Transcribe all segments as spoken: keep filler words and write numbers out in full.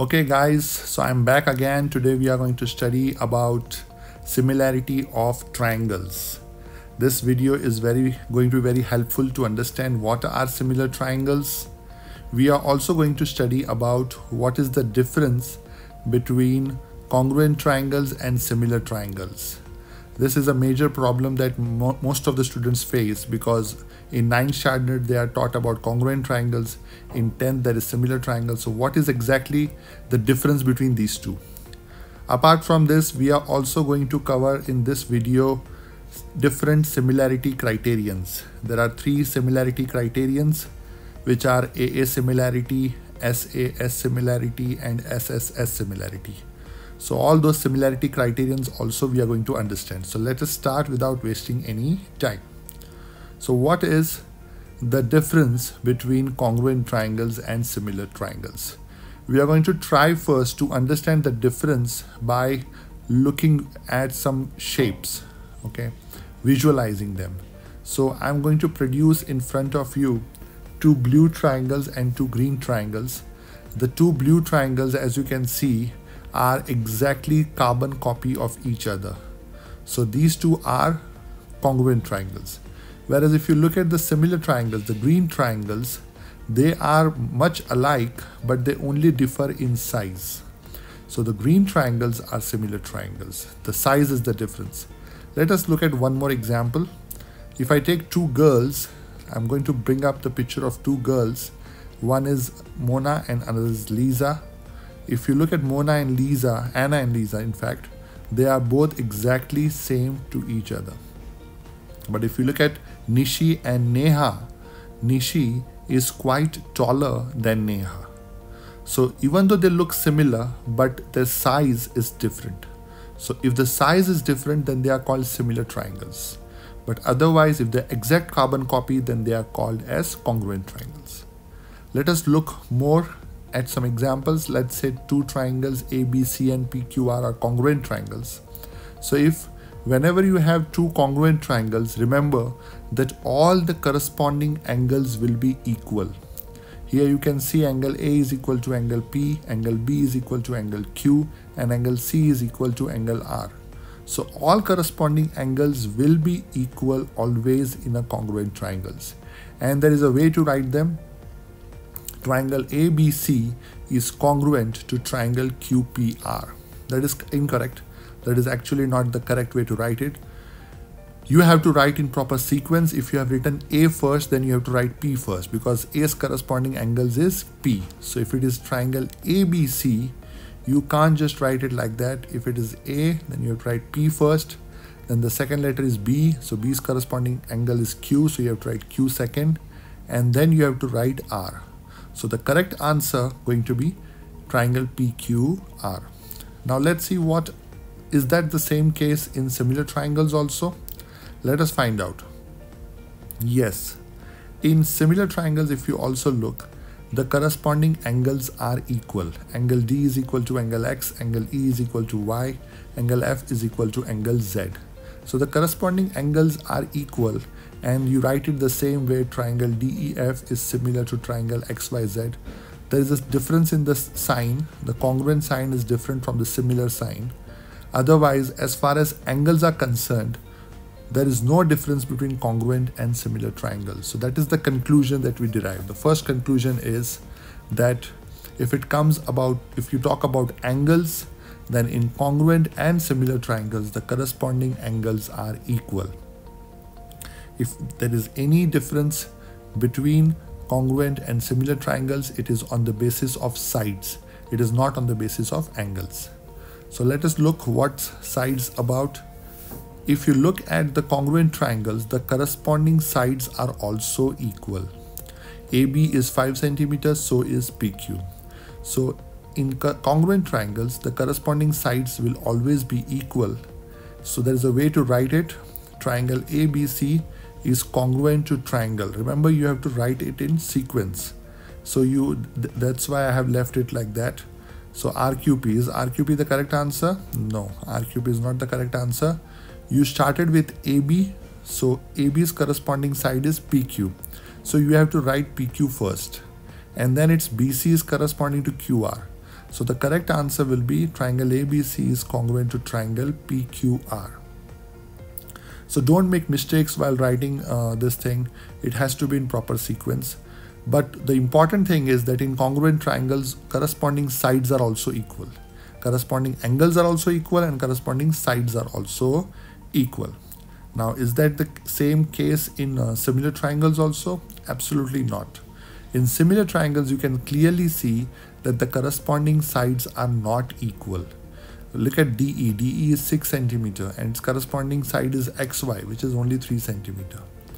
Okay guys, so I'm back again. Today we are going to study about similarity of triangles. This video is very going to be very helpful to understand what are similar triangles. We are also going to study about what is the difference between congruent triangles and similar triangles. This is a major problem that mo most of the students face, because in ninth standard they are taught about congruent triangles, in tenth there is similar triangles. So what is exactly the difference between these two? Apart from this, we are also going to cover in this video different similarity criterions. There are three similarity criterions, which are A A similarity, S A S similarity and S S S similarity. So all those similarity criterions also we are going to understand. So let us start without wasting any time. So what is the difference between congruent triangles and similar triangles? We are going to try first to understand the difference by looking at some shapes, okay, visualizing them. So I'm going to produce in front of you two blue triangles and two green triangles. The two blue triangles, as you can see, are exactly carbon copy of each other. So these two are congruent triangles. Whereas if you look at the similar triangles, the green triangles, they are much alike, but they only differ in size. So the green triangles are similar triangles. The size is the difference. Let us look at one more example. If I take two girls, I'm going to bring up the picture of two girls. One is Mona and another is Lisa. If you look at Mona and Lisa, Anna and Lisa, in fact, they are both exactly same to each other. But if you look at Nishi and Neha, Nishi is quite taller than Neha. So even though they look similar, but their size is different. So if the size is different, then they are called similar triangles. But otherwise, if they're exact carbon copy, then they are called as congruent triangles. Let us look more at some examples. Let's say two triangles A B C and P Q R are congruent triangles. So if whenever you have two congruent triangles, remember that all the corresponding angles will be equal. Here you can see angle A is equal to angle P, angle B is equal to angle Q, and angle C is equal to angle R. So all corresponding angles will be equal always in a congruent triangles. And there is a way to write them. Triangle A B C is congruent to triangle Q P R. That is incorrect. That is actually not the correct way to write it. You have to write in proper sequence. If you have written A first, then you have to write P first, because A's corresponding angles is P. So if it is triangle A B C, you can't just write it like that. If it is A, then you have to write P first. Then the second letter is B. So B's corresponding angle is Q. So you have to write Q second. And then you have to write R. So the correct answer going to be triangle P Q R. Now let's see, what is that the same case in similar triangles also? Let us find out. Yes, in similar triangles, if you also look, the corresponding angles are equal. Angle D is equal to angle X, angle E is equal to Y, angle F is equal to angle Z. So the corresponding angles are equal, and you write it the same way. Triangle D E F is similar to triangle X Y Z. There is a difference in the sign. The congruent sign is different from the similar sign. Otherwise, as far as angles are concerned, there is no difference between congruent and similar triangles. So that is the conclusion that we derive. The first conclusion is that if it comes about, if you talk about angles, then in congruent and similar triangles, the corresponding angles are equal. If there is any difference between congruent and similar triangles, it is on the basis of sides. It is not on the basis of angles. So let us look what sides about. If you look at the congruent triangles, the corresponding sides are also equal. A B is five centimeters, so is P Q. So in congruent triangles, the corresponding sides will always be equal. So there is a way to write it. Triangle A B C is congruent to triangle. Remember, you have to write it in sequence. So you th that's why I have left it like that. So R Q P, is R Q P the correct answer? No, R Q P is not the correct answer. You started with A B, so A B's corresponding side is P Q. So you have to write P Q first. And then its B C is corresponding to Q R. So the correct answer will be triangle A B C is congruent to triangle P Q R. So don't make mistakes while writing uh, this thing. It has to be in proper sequence. But the important thing is that in congruent triangles, corresponding sides are also equal. Corresponding angles are also equal and corresponding sides are also equal. Now, is that the same case in uh, similar triangles also? Absolutely not. In similar triangles, you can clearly see that the corresponding sides are not equal. Look at D E. D E is six centimeter and its corresponding side is X Y, which is only three centimeter.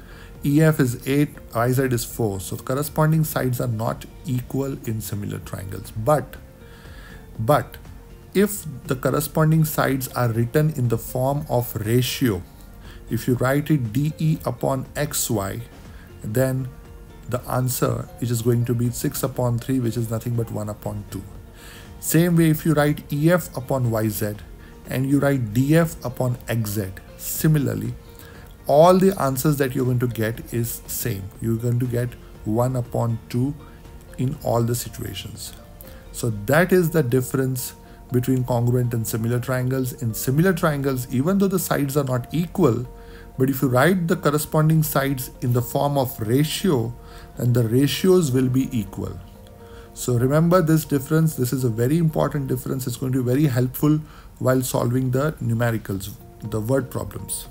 E F is eight, I Z is four. So the corresponding sides are not equal in similar triangles. But, but if the corresponding sides are written in the form of ratio, if you write it D E upon X Y, then the answer is just going to be six upon three, which is nothing but one upon two. Same way, if you write E F upon Y Z and you write D F upon X Z, similarly, all the answers that you're going to get is same. You're going to get one upon two in all the situations. So that is the difference between congruent and similar triangles. In similar triangles, even though the sides are not equal, but if you write the corresponding sides in the form of ratio, then the ratios will be equal. So remember this difference. This is a very important difference. It's going to be very helpful while solving the numericals, the word problems.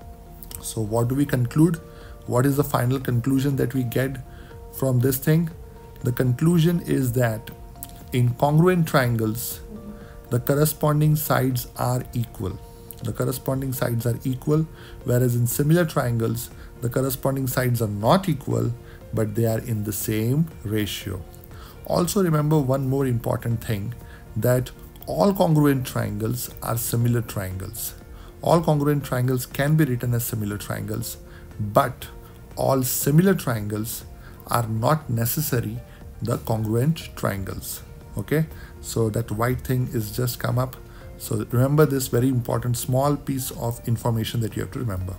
So what do we conclude? What is the final conclusion that we get from this thing? The conclusion is that in congruent triangles, the corresponding sides are equal. The corresponding sides are equal, whereas in similar triangles, the corresponding sides are not equal, but they are in the same ratio. Also remember one more important thing, that all congruent triangles are similar triangles. All congruent triangles can be written as similar triangles, but all similar triangles are not necessarily the congruent triangles. Okay, so that white thing is just come up. So remember this very important small piece of information that you have to remember.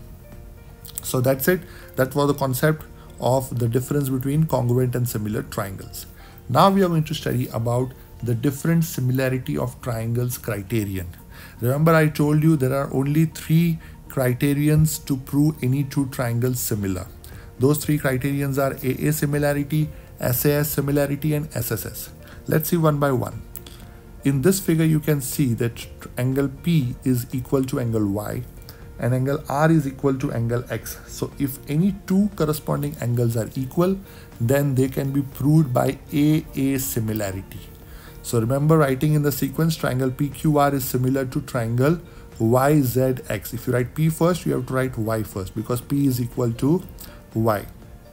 So that's it. That was the concept of the difference between congruent and similar triangles. Now we are going to study about the different similarity of triangles criterion. Remember, I told you there are only three criterions to prove any two triangles similar. Those three criterions are A A similarity, S A S similarity and S S S. Let's see one by one. In this figure, you can see that angle P is equal to angle Y and angle R is equal to angle X. So if any two corresponding angles are equal, then they can be proved by A A similarity. So remember writing in the sequence, triangle P Q R is similar to triangle Y Z X. If you write P first, you have to write Y first because P is equal to Y.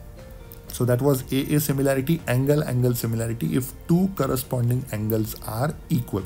So that was A A similarity, angle angle similarity if two corresponding angles are equal.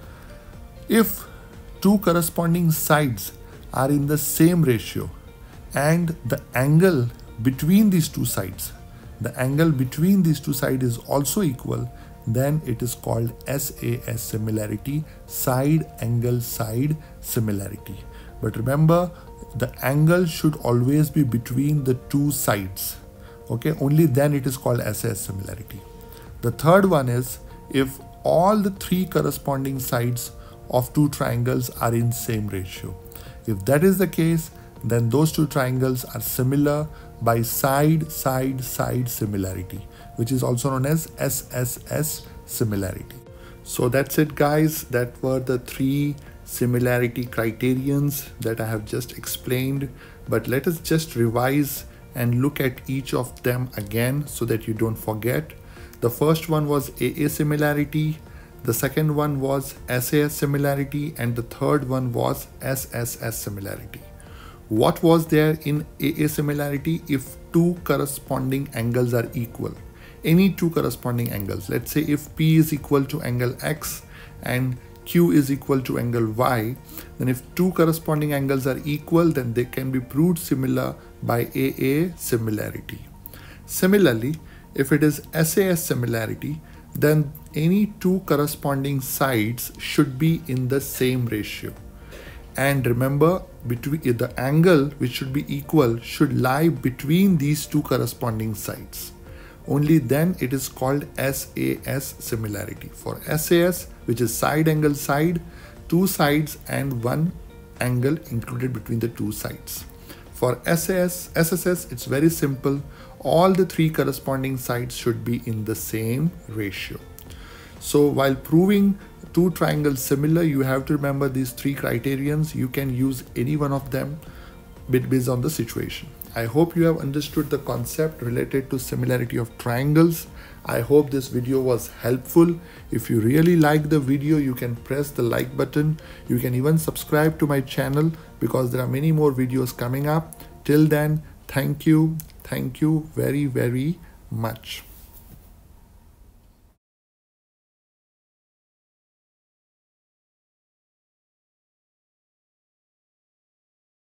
If two corresponding sides are in the same ratio and the angle between these two sides, the angle between these two sides is also equal, then it is called S A S similarity, side angle side similarity. But remember, the angle should always be between the two sides. Okay, only then it is called S A S similarity. The third one is if all the three corresponding sides of two triangles are in same ratio. If that is the case, then those two triangles are similar by side side side similarity, which is also known as S S S similarity. So that's it, guys. That were the three similarity criterions that I have just explained. But let us just revise and look at each of them again so that you don't forget. The first one was A A similarity, the second one was S A S similarity, and the third one was S S S similarity. What was there in A A similarity? If two corresponding angles are equal, any two corresponding angles, let's say if P is equal to angle X and Q is equal to angle Y, then if two corresponding angles are equal, then they can be proved similar by A A similarity. Similarly, if it is S A S similarity, then any two corresponding sides should be in the same ratio. And remember, between the angle which should be equal should lie between these two corresponding sides. only then it is called S A S similarity. For S A S, which is side angle side, two sides and one angle included between the two sides. For S A S, S S S, it's very simple. All the three corresponding sides should be in the same ratio. So while proving two triangles similar, you have to remember these three criterions. You can use any one of them based on the situation. I hope you have understood the concept related to similarity of triangles. I hope this video was helpful. If you really like the video, you can press the like button. You can even subscribe to my channel because there are many more videos coming up. Till then, thank you. Thank you very, very much.